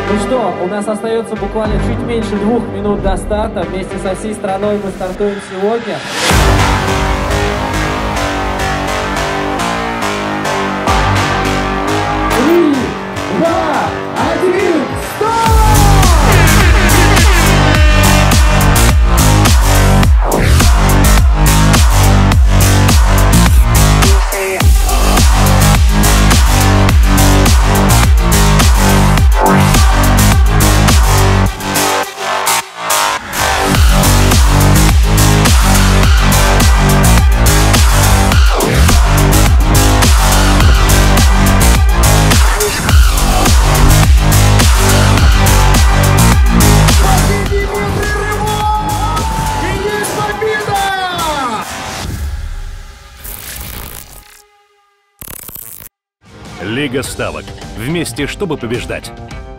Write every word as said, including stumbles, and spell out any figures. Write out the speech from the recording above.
Ну что, у нас остается буквально чуть меньше двух минут до старта. Вместе со всей страной мы стартуем сегодня. Три, два, один, старт! Лига ставок. Вместе, чтобы побеждать.